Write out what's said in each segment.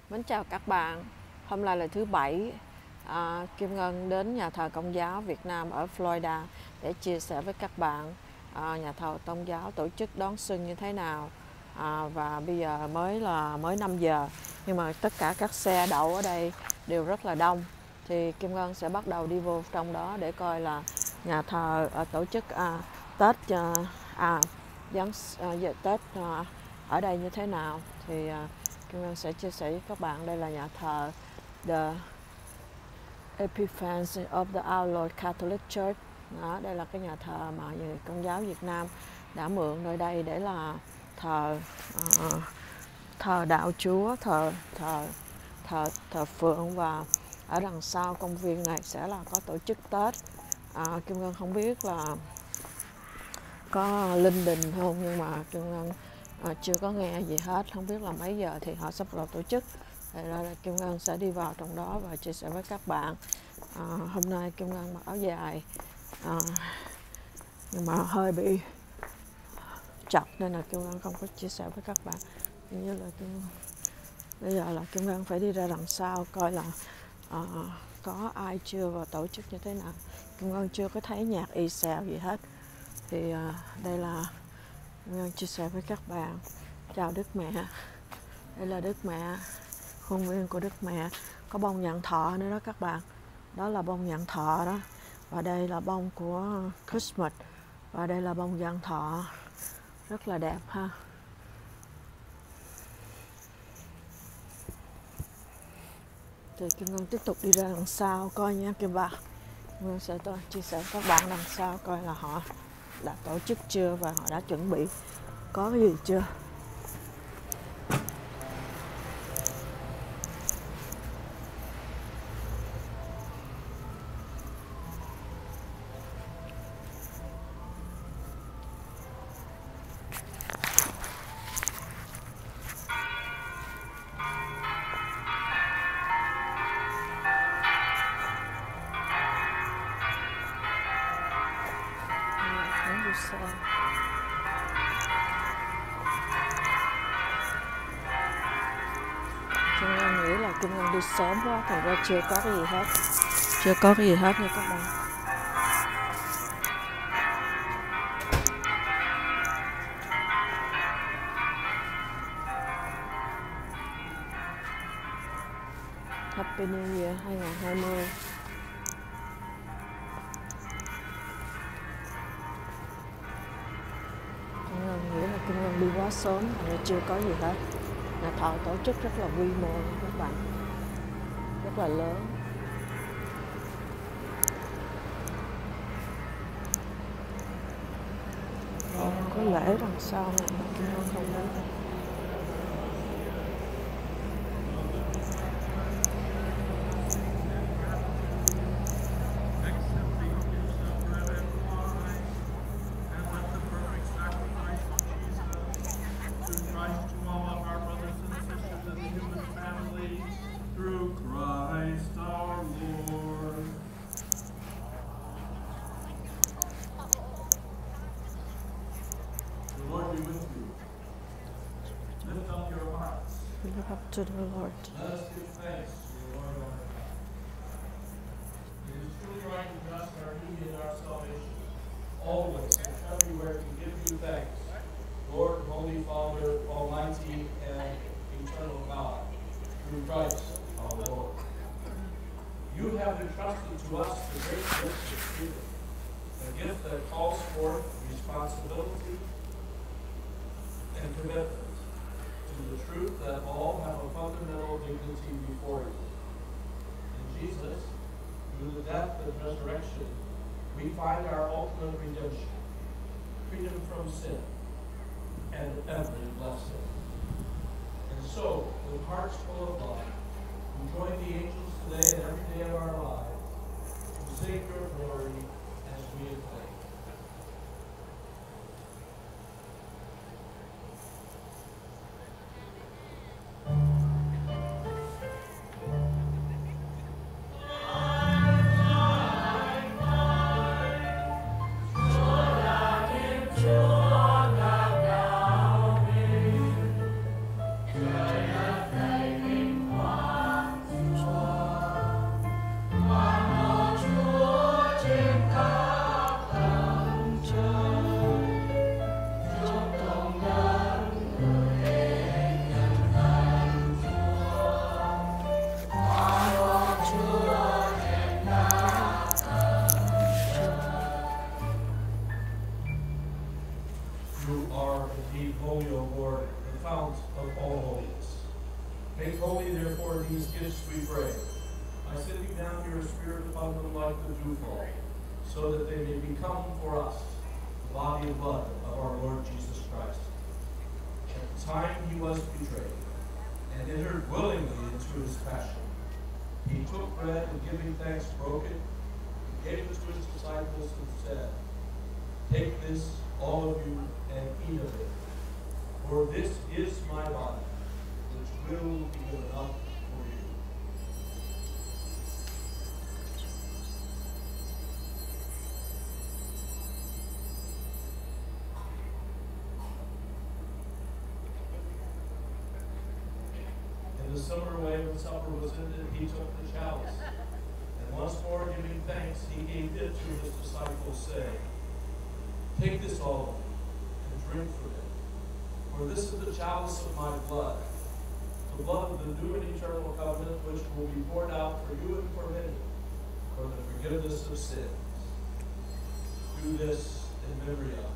Mến chào các bạn. Hôm nay là thứ Bảy. Kim Ngân đến nhà thờ Công giáo Việt Nam ở Florida để chia sẻ với các bạn nhà thờ Công giáo tổ chức đón xuân như thế nào. Và bây giờ mới 5 giờ, nhưng mà tất cả các xe đậu ở đây đều rất là đông. Thì Kim Ngân sẽ bắt đầu đi vô trong đó để coi là nhà thờ tổ chức Tết Tết ở đây như thế nào. Thì Kim Ngân sẽ chia sẻ với các bạn. Đây là nhà thờ The Epiphany of the Our Lord Catholic Church. Đó, đây là cái nhà thờ mà người Công giáo Việt Nam đã mượn nơi đây để là thờ đạo Chúa, thờ phượng. Và ở đằng sau công viên này sẽ là có tổ chức Tết. Kim Ngân không biết là có linh đình không, nhưng mà Kim Ngân chưa có nghe gì hết, không biết là mấy giờ thì họ sắp vào tổ chức. Thì ra là Kim Ngân sẽ đi vào trong đó và chia sẻ với các bạn. Hôm nay Kim Ngân mặc áo dài nhưng mà hơi bị chặt nên là Kim Ngân không có chia sẻ với các bạn. Như là bây giờ là Kim Ngân phải đi ra đằng sau coi là có ai chưa vào tổ chức như thế nào. Kim Ngân chưa có thấy nhạc y xèo gì hết. Thì đây là Kim Ngân chia sẻ với các bạn. Chào Đức Mẹ. Đây là Đức Mẹ, khuôn viên của Đức Mẹ. Có bông nhạn thọ nữa đó các bạn. Đó là bông nhạn thọ đó. Và đây là bông của Christmas. Và đây là bông nhạn thọ. Rất là đẹp ha. Thì Kim Ngân tiếp tục đi ra đằng sau coi nha Kim Bà. Kim Ngân sẽ chia sẻ với các bạn đằng sau coi là họ đã tổ chức chưa và họ đã chuẩn bị có cái gì chưa. Kim Ngân nghĩ là Kim Ngân đi sớm quá, thành ra chưa có cái gì hết. Chưa có cái gì hết nha các bạn. Happy New Year 2020. Kim Ngân nghĩ là Kim Ngân đi quá sớm, nên chưa có gì hết. Nhà thờ tổ chức rất là quy mô các bạn, rất là lớn. Có lễ đằng sau này mà Kim Ngân không biết. Live up to the Lord. Let us give thanks to the Lord our God. It is truly right and just our duty and our salvation, always and everywhere to give you thanks, Lord, Holy Father, Almighty and Eternal God, through Christ our Lord. You have entrusted to us the great gift of freedom, a gift that calls forth responsibility and commitment to the truth that all have a fundamental dignity before you. In Jesus, through the death and resurrection, we find our ultimate redemption, freedom from sin, and every blessing. And so, with hearts full of love, we join the angels today and every day of our lives to sing your glory as we acclaim. Joy of faith in You are indeed holy, O Lord, the fount of all holiness. Make holy, therefore, these gifts, we pray, by sending down your Spirit upon them like the dewfall, so that they may become for us the body and blood of our Lord Jesus Christ. At the time he was betrayed and entered willingly into his passion, he took bread and giving thanks broke it, and gave it to his disciples and said, "Take this, all of you, and eat of it, for this is my body, which will be given up for you." In the similar way, when supper was ended, he took the chalice, and once more giving thanks, he gave it to his disciples, saying, "Take this, all of you, and drink from it, for this is the chalice of my blood, the blood of the new and eternal covenant, which will be poured out for you and for many, for the forgiveness of sins. Do this in memory of me."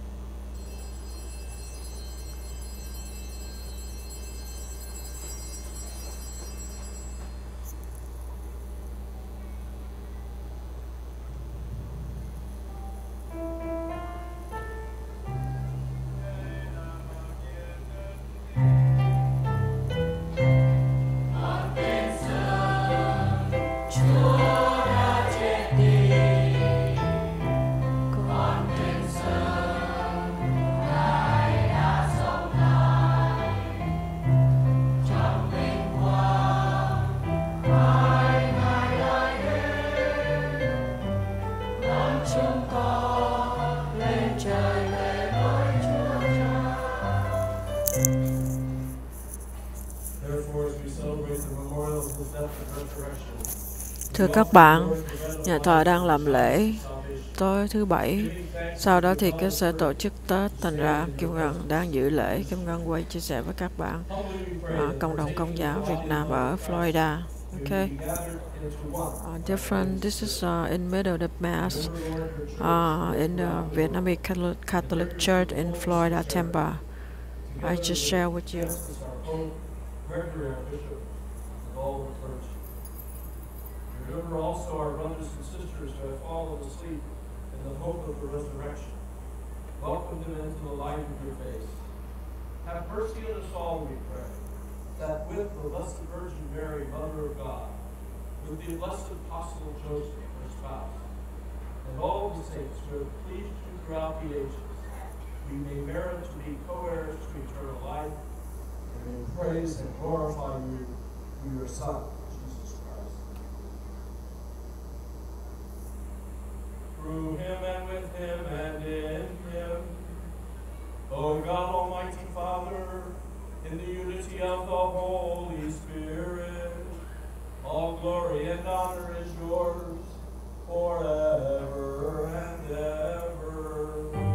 Thưa các bạn, nhà thờ đang làm lễ tối thứ Bảy. Sau đó thì sẽ tổ chức Tết. Thành ra Kim Ngân đang giữ lễ. Kim Ngân quay chia sẻ với các bạn cộng đồng Công giáo Việt Nam ở Florida. Okay. This is in middle of the Mass in the Vietnamese Catholic Church in Florida, Tampa. I just share with you. Remember also our brothers and sisters who have fallen asleep in the hope of the resurrection. Welcome them into the light of your face. Have mercy on us all, we pray, that with the Blessed Virgin Mary, Mother of God, with the blessed Apostle Joseph, her spouse, and all the saints who have pleased you throughout the ages, we may merit to be co-heirs to eternal life, and may praise and glorify you through your Son, Jesus Christ. Through him and with him and in him, O God, Almighty Father, in the unity of the Holy Spirit, all glory and honor is yours forever and ever.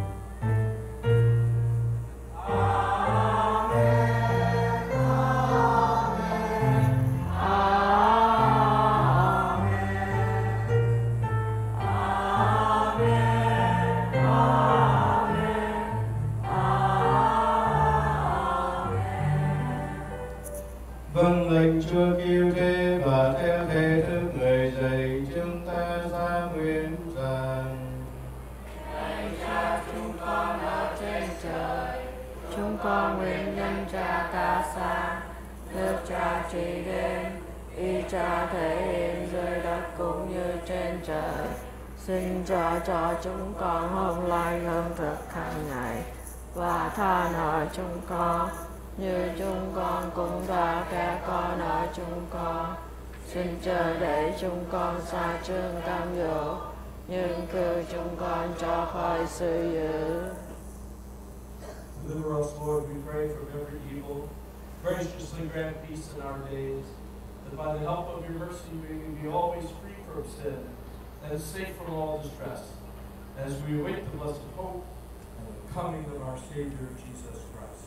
Vâng lệnh Chúa cứu thế và theo thế thức người dạy chúng ta ra nguyện rằng: Lạy Cha chúng con ở trên trời, chúng con nguyện nhân Cha ta xa, nước Cha trị đến, ý Cha thể hiện dưới đất cũng như trên trời. Xin cho chúng con hôm nay lương thực hàng ngày, và tha nợ chúng con như chúng con cũng đã kẻ có nợ chúng con. Xin chớ để chúng con xa trước cám dỗ, nhưng cứu chúng con cho khỏi sự dữ. Deliver us, Lord, we pray, from every evil. Graciously grant peace in our days, that by the help of your mercy we may be always free from sin and safe from all distress, as we await the blessed hope and the coming of our Savior, Jesus Christ.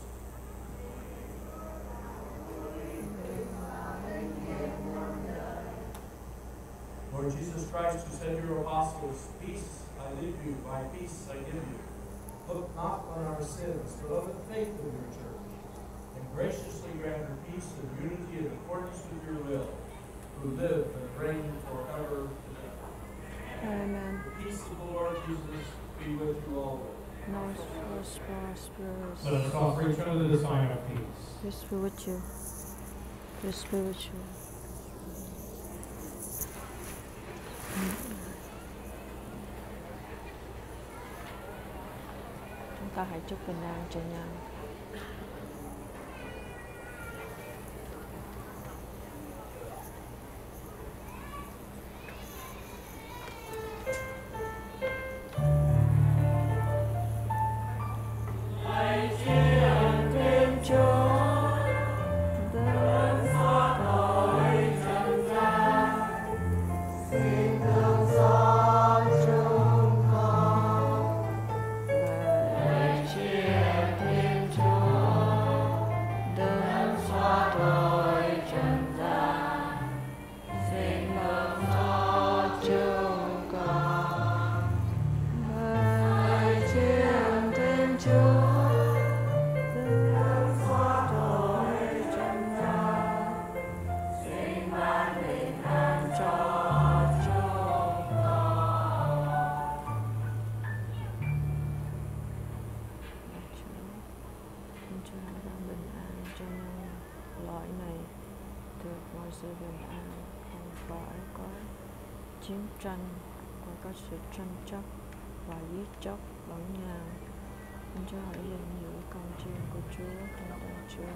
Lord Jesus Christ, who said to your apostles, "Peace I leave you, my peace I give you," Look not on our sins, but on the faith of your church, and graciously grant her peace and unity in accordance with your will, who live and reign forever and ever. Amen. The peace of the Lord Jesus be with you always. Most prosperous. Let us offer each other the sign of peace. Peace be with you. Peace be with you. Chúng ta hãy chúc bình an cho nhau. Chiến tranh, không có sự tranh chấp và giết chóc lẫn nhau. Xin Chúa hãy dành giữ con chiên của Chúa trong tên Chúa.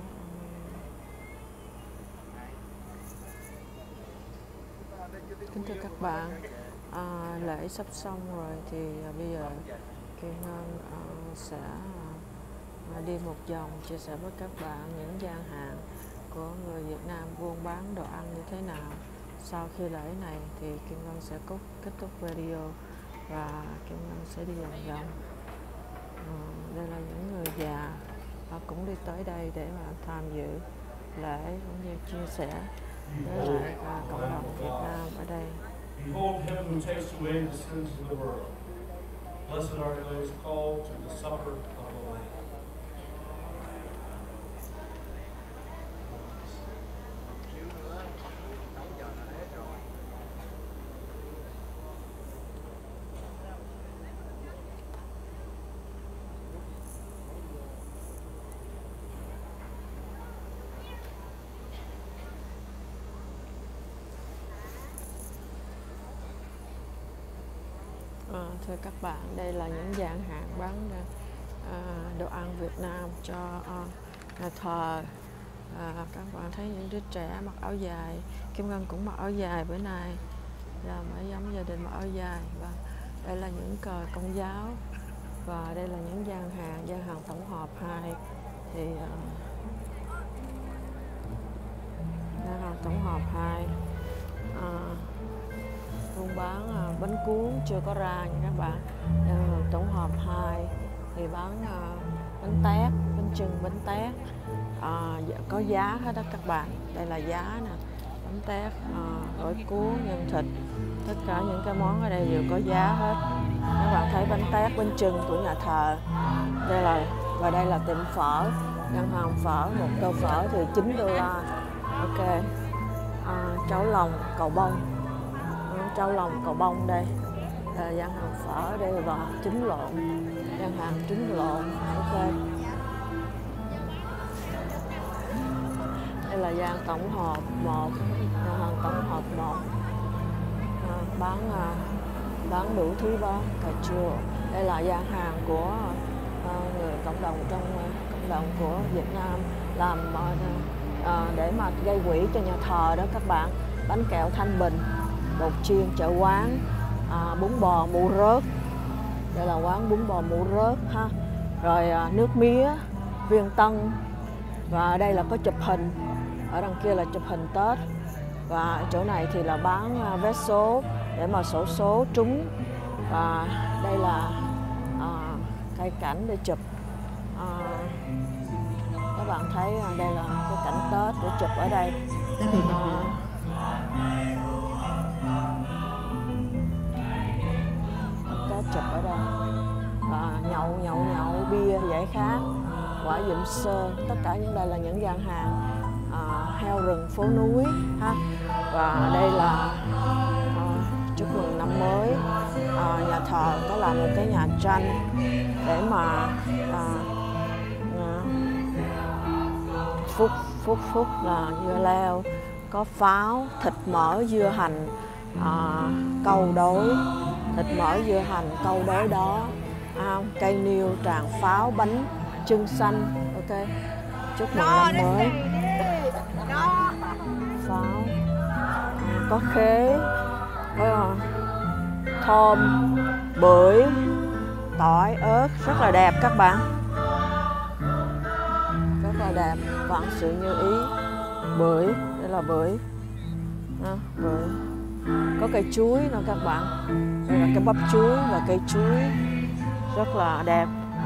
Amen. Kính thưa các bạn, lễ sắp xong rồi thì bây giờ Kim Ngân sẽ đi một vòng chia sẻ với các bạn những gian hàng của người Việt Nam buôn bán đồ ăn như thế nào. Sau khi lễ này thì Kim Ngân sẽ kết thúc video và Kim Ngân sẽ đi vòng vòng. Đây là những người già cũng đi tới đây để mà tham dự lễ cũng như chia sẻ với lại cộng đồng Việt Nam ở đây. Behold him who takes away the sins of the world. Blessed are those called to the supper of the Lamb. Thưa các bạn, đây là những gian hàng bán đồ ăn Việt Nam cho nhà thờ. Các bạn thấy những đứa trẻ mặc áo dài, Kim Ngân cũng mặc áo dài bữa nay, mấy giống gia đình mặc áo dài. Và đây là những cờ Công giáo và đây là những gian hàng tổng hợp 2 thì gian hàng tổng hợp 2 buôn bán bánh cuốn chưa có ra nha các bạn. Tổng hợp 2 thì bán bánh tét, bánh chưng, bánh tét, có giá hết đó các bạn. Đây là giá nè, bánh tét, gỏi cuốn, nhân thịt, tất cả những cái món ở đây đều có giá hết. Các bạn thấy bánh tét, bánh chưng của nhà thờ. Và đây là tiệm phở, gian hàng phở, một tô phở thì $9. Ok. Cháo lòng, cầu bông. Cháo lòng cầu bông đây là gian hàng phở đây và trứng lộn, gian hàng trứng lộn. Ok, đây là gian tổng hợp 1, gian hàng tổng hợp 1 bán đủ thứ bán cà chua. Đây là gian hàng của người cộng đồng trong cộng đồng của Việt Nam làm để mà gây quỹ cho nhà thờ đó các bạn. Bánh kẹo Thanh Bình, bột chiên chợ quán, bún bò mũ rớt. Đây là quán bún bò mũ rớt ha. Rồi nước mía, Viên Tân. Và đây là có chụp hình. Ở đằng kia là chụp hình Tết. Và chỗ này thì là bán vé số để mà xổ số trúng. Và đây là cây cảnh để chụp. Các bạn thấy đây là cái cảnh Tết để chụp ở đây. Tết chụp ở đây. nhậu bia giải khát, quả Dụm Sơn, tất cả những đây là những gian hàng heo rừng phố núi ha. Và đây là chúc mừng năm mới. Nhà thờ có là một cái nhà tranh để mà phúc là dưa leo, có pháo, thịt mỡ dưa hành, câu đối, thịt mỡ dưa hành câu đối đó, cây niêu, tràng pháo, bánh chưng xanh. Ok, chúc mừng năm mới. Pháo, có khế, có thơm, bưởi, tỏi, ớt, rất là đẹp các bạn, rất là đẹp, vạn sự như ý. Bưởi, đây là bưởi, bưởi, có cây chuối nữa các bạn, đây là cái bắp chuối và cây chuối rất là đẹp.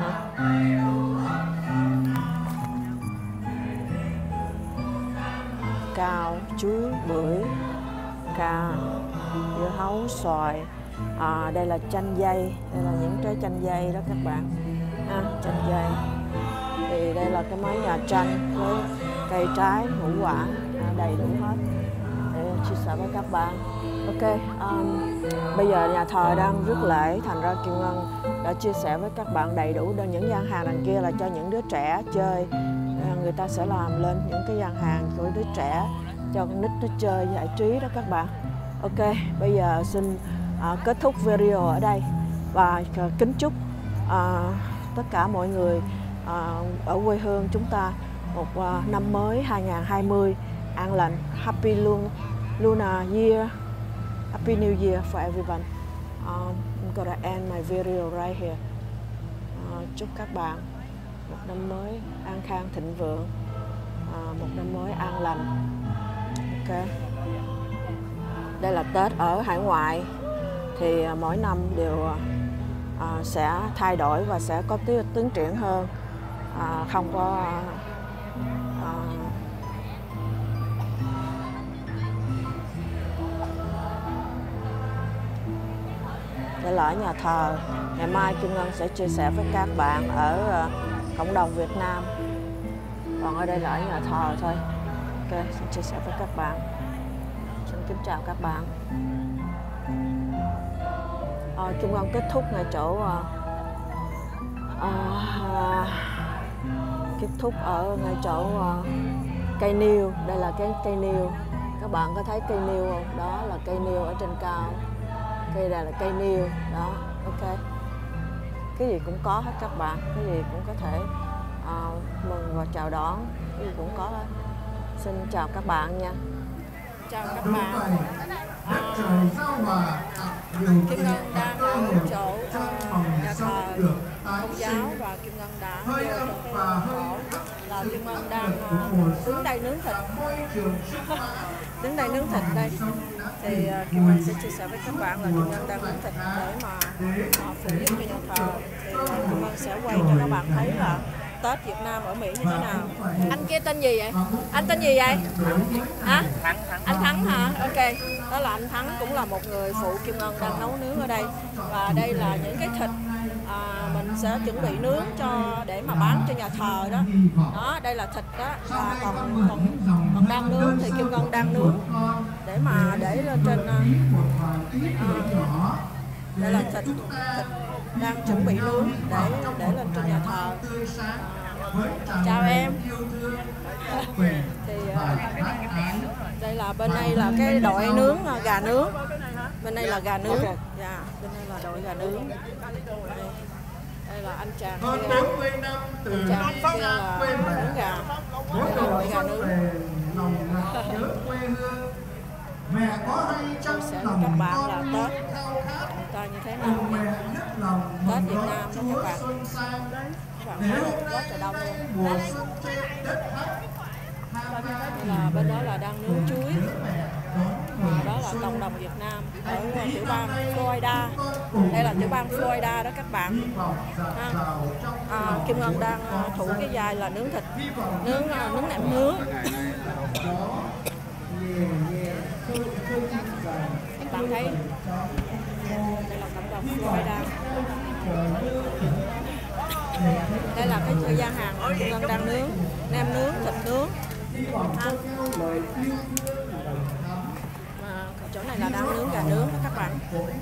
Cào, chuối, bưởi, cà, dưa hấu, xoài. Đây là chanh dây, đây là những trái chanh dây đó các bạn, chanh dây. Thì đây là cái mái nhà tranh với cây trái, ngũ quả, đầy đủ hết để chia sẻ với các bạn. Ok, bây giờ nhà thờ đang rước lễ, thành ra Kim Ngân đã chia sẻ với các bạn đầy đủ. Những gian hàng đằng kia là cho những đứa trẻ chơi, người ta sẽ làm lên những cái gian hàng của đứa trẻ cho con nít nó chơi giải trí đó các bạn. Ok, bây giờ xin kết thúc video ở đây và kính chúc tất cả mọi người ở quê hương chúng ta một năm mới 2020 an lành. Happy Lunar Year, Happy New Year for everyone. I'm gonna end my video right here. Chúc các bạn một năm mới an khang thịnh vượng, một năm mới an lành. Ok, đây là Tết ở hải ngoại thì mỗi năm đều sẽ thay đổi và sẽ có tiến triển hơn, không có đây là ở nhà thờ. Ngày mai Kim Ngân sẽ chia sẻ với các bạn ở cộng đồng Việt Nam, còn ở đây là ở nhà thờ thôi. Ok, xin chia sẻ với các bạn. Xin kính chào các bạn. Kim Ngân kết thúc ngay chỗ kết thúc ở ngay chỗ cây niêu. Đây là cái cây niêu, các bạn có thấy cây niêu không? Đó là cây niêu ở trên cao, cây này là cây niêu đó. Ok, cái gì cũng có hết các bạn, cái gì cũng có thể mừng và chào đón, cái gì cũng có hết. Xin chào các bạn nha. Chào các bạn. Kim Ngân đang ở chỗ nhà thờ Công giáo và Kim Ngân đã vô trong cái cổ là Kim Ngân đang đứng đây nướng thịt. Đứng đây nướng thịt đây thì Kim Ngân sẽ chia sẻ với các bạn là Kim Ngân đang nướng thịt để mà phục vụ cho nhà thờ. Thì Kim Ngân sẽ quay cho các bạn thấy là Tết Việt Nam ở Mỹ như thế nào. Anh kia tên gì vậy? Anh tên gì vậy? Hả? Anh Thắng hả? Ok, đó là anh Thắng, cũng là một người phụ Kim Ngân đang nấu nướng ở đây. Và đây là những cái thịt mình sẽ chuẩn bị nướng để mà bán cho nhà thờ đó. Đó, đây là thịt đó, và còn đang nướng thì Kim Ngân đang nướng để mà để lên trên đây là thịt đang chuẩn bị nướng để lên trên nhà thờ. Chào em. Thì đây là bên đây là cái đội nướng gà nướng, bên đây là gà nướng, dạ, bên đây là đội gà nướng. Đây là anh chàng kia, anh chàng kia là nướng gà, đây là đội gà nướng. Tôi sẽ cho các bạn là Tết người ta như thế nào, Tết Việt Nam đó các bạn. Các bạn thấy rất là đông luôn. Đây là bên đó là đang nướng chuối, và đó là cộng đồng Việt Nam ở tiểu bang Florida. Đây là tiểu bang Florida đó các bạn. Kim Ngân đang thủ cái vai là nướng thịt, nướng nạm nướng. Các bạn thấy đây là cộng đồng Florida. Đây là cái thời gian hàng Kim Ngân đang nướng, nem nướng, thịt nướng. Chỗ này là đang nướng gà nướng đó các bạn.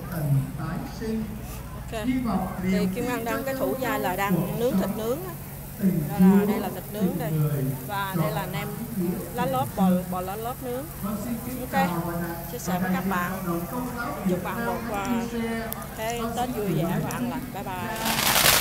Ok. Thì Kim Ngân đang cái thủ gia là đang nướng thịt nướng đó. Đây là thịt nướng đây. Và đây là nem lá lốt, bò lá lốt nướng. Ok. Chia sẻ với các bạn. Chúc bạn một cái Tết vui vẻ và an lành. Bye bye.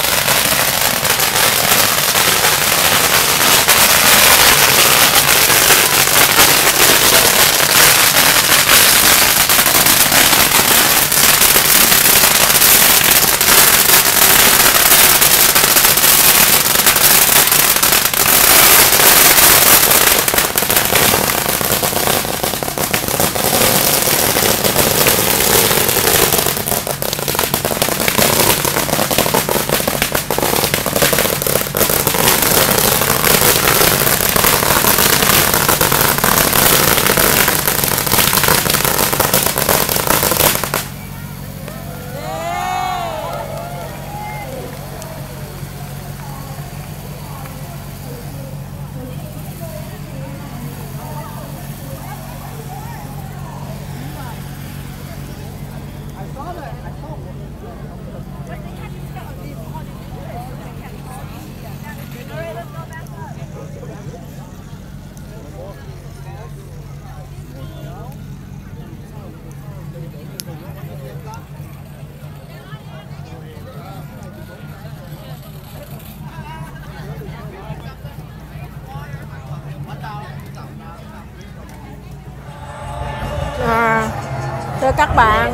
Thưa các bạn,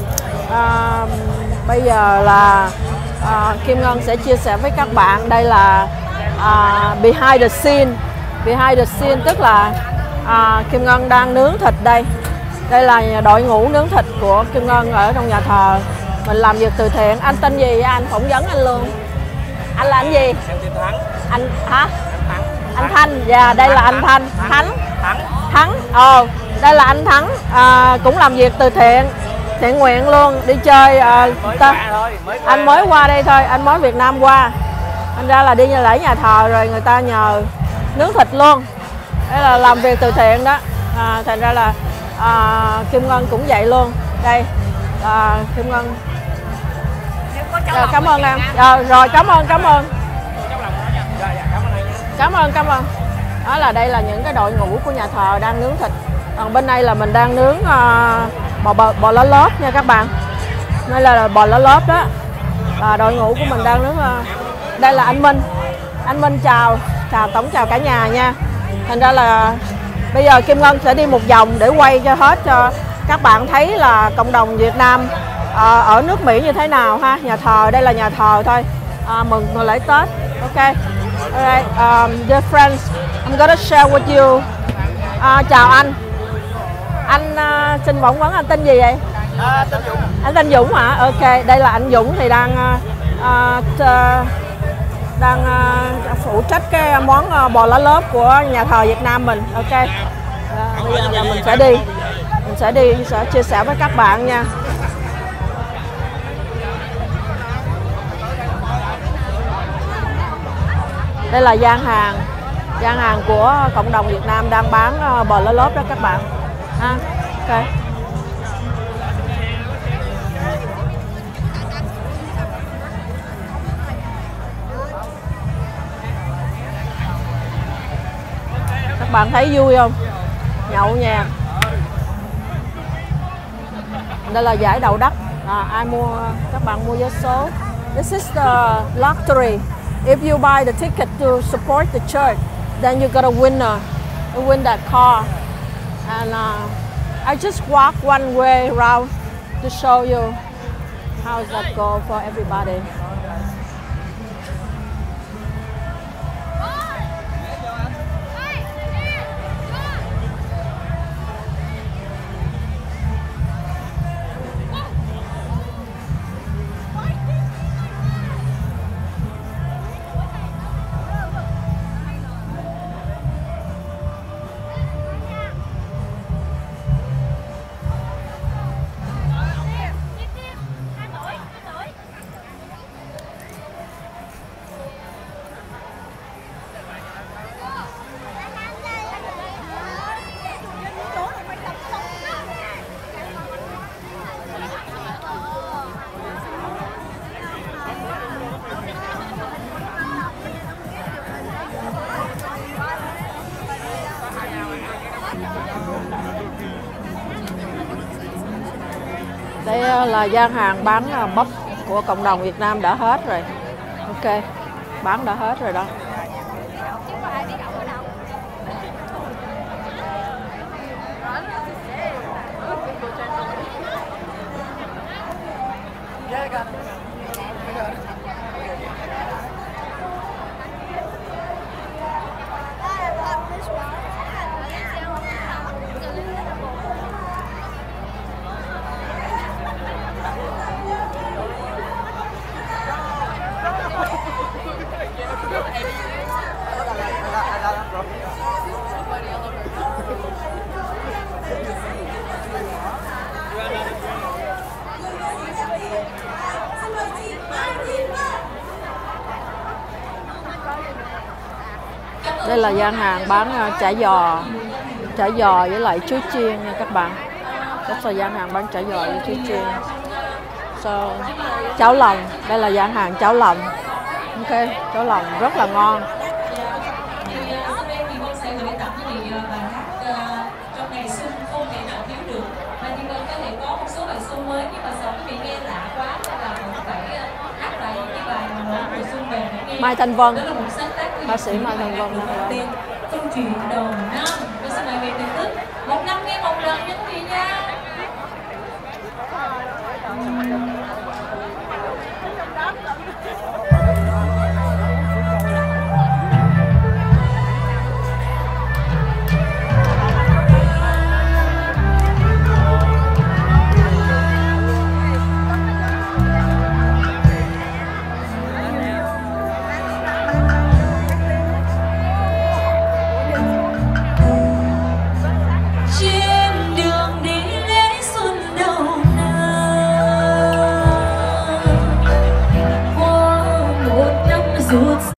bây giờ là Kim Ngân sẽ chia sẻ với các bạn. Đây là behind the scene. Behind the scene tức là Kim Ngân đang nướng thịt đây. Đây là đội ngũ nướng thịt của Kim Ngân ở trong nhà thờ. Mình làm việc từ thiện. Anh tên gì vậy? Anh phỏng vấn anh luôn. Anh là anh gì? Anh hả? Anh Thanh. Dạ, đây là anh Thanh. Thắng. Đây là anh Thắng, cũng làm việc từ thiện nguyện luôn, đi chơi. Anh mới qua đây thôi, anh mới Việt Nam qua. Anh ra là đi lễ nhà thờ rồi người ta nhờ nướng thịt luôn. Đây là làm việc từ thiện đó. Thành ra là Kim Ngân cũng vậy luôn. Đây, Kim Ngân. Cảm ơn em. Rồi, cảm ơn. Đó là đây là những cái đội ngũ của nhà thờ đang nướng thịt. Còn bên đây là mình đang nướng bò lá lốt nha các bạn. Đây là bò lá lốt đó. Đội ngũ của mình đang nướng. Đây là anh Minh. Anh Minh chào cả nhà nha. Thành ra là bây giờ Kim Ngân sẽ đi một vòng để quay cho hết cho các bạn thấy là cộng đồng Việt Nam ở nước Mỹ như thế nào ha. Nhà thờ, đây là nhà thờ thôi. Mừng lễ Tết. Ok. Alright, dear friends, I'm gonna share with you. Chào anh. Anh xin phỏng vấn, anh tên gì vậy? Tên Dũng. Anh tên Dũng hả? Ok, đây là anh Dũng thì đang phụ trách cái món bò lá lốt của nhà thờ Việt Nam mình. Ok. Bây giờ là mình sẽ chia sẻ với các bạn nha. Đây là gian hàng của cộng đồng Việt Nam đang bán bò lá lốt đó các bạn. Ok. Các bạn thấy vui không? Nhậu nhẹt. Đây là giải đậu đất. Ai mua, các bạn mua vé số. This is the lottery. If you buy the ticket to support the church, then you got a winner. You win that car. And I just walk one way around to show you how that go for everybody. Đây là gian hàng bán bắp của cộng đồng Việt Nam đã hết rồi. Ok, bán đã hết rồi đó. Đây là gian hàng bán chả giò với lại chuối chiên nha các bạn. Đây là gian hàng bán chả giò với chuối chiên. Cháo lòng, đây là gian hàng cháo lòng. Ok, cháo lòng rất là ngon. Trong ngày xuân không thể nào thiếu được. Mai Thiên Vân có thể có một số bài xuân mới nhưng mà sợ quý vị nghe lạ quá nên là vẫn phải hát lại những cái bài mà mỗi mùa xuân về phải nghe. Mai Thanh Vân, đó là một sáng tác của ca sĩ Mai Thanh Vân. Câu chuyện đầu năm. Tôi xin mời về thưởng thức. Một năm nghe một lần nha quý vị.